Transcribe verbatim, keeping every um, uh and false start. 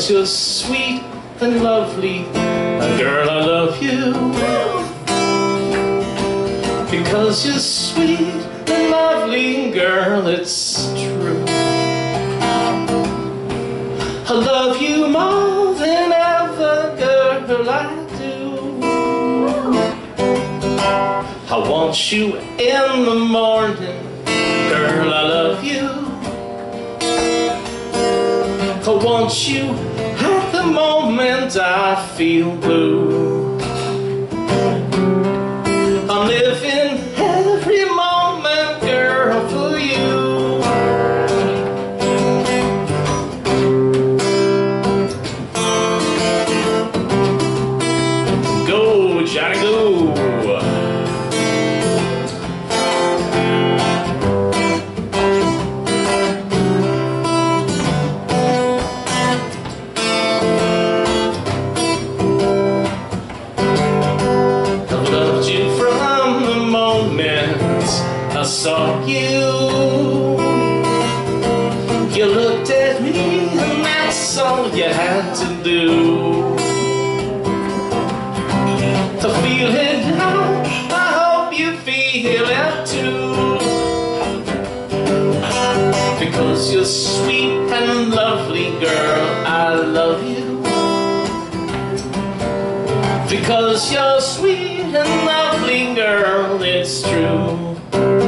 Because you're sweet and lovely, and girl, I love you. Because you're sweet and lovely, girl, it's true. I love you more than ever, girl, I do. I want you in the morning, girl, I love you. I want you at the moment I feel blue. I'm living every moment, girl, for you. Go, Johnny, go. I saw you, you looked at me, and that's all you had to do. To feel it now, I hope you feel it too. Because you're sweet and lovely, girl, I love you. Because you're sweet and lovely, girl, it's true.